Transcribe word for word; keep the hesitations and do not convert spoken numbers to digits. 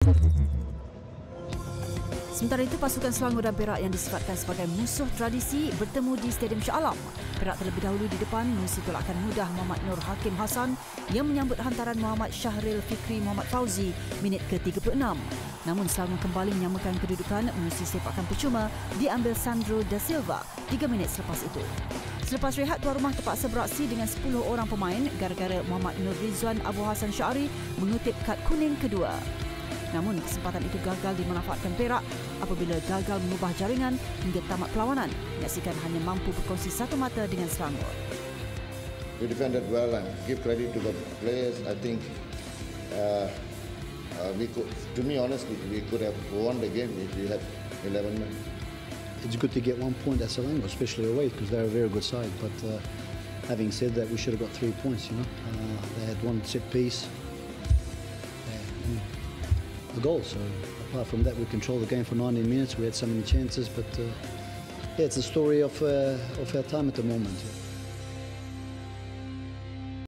Sementara itu, pasukan Selangor dan Perak yang disifatkan sebagai musuh tradisi bertemu di Stadium Shah Alam. Perak terlebih dahulu di depan mengisi tolakan mudah Muhammad Nur Hakim Hassan yang menyambut hantaran Muhammad Syahril Fikri Muhammad Fauzi minit ke tiga puluh enam. Namun Selangor kembali menyamakan kedudukan mengisi sepakan percuma diambil Sandro Da Silva tiga minit selepas itu. Selepas rehat, tuan rumah terpaksa beraksi dengan sepuluh orang pemain gara-gara Muhammad Nur Rizwan Abu Hassan Syari mengutip kad kuning kedua. Namun kesempatan itu gagal dimanfaatkan Perak apabila gagal mengubah jaringan hingga tamat perlawanan. Menyaksikan hanya mampu berkongsi satu mata dengan Selangor. We defended well and give credit to the players. I think uh, uh, we could, to me honestly, we could have won the game if we had eleven men. It's good to get one point at Selangor, especially away, because they're a very good side. But uh, having said that, we should have got three points. You know, uh, they had one set piece. A goal. So apart from that, we controlled the game for ninety minutes. We had so many chances, but uh, yeah, it's a story of uh, of our time at the moment.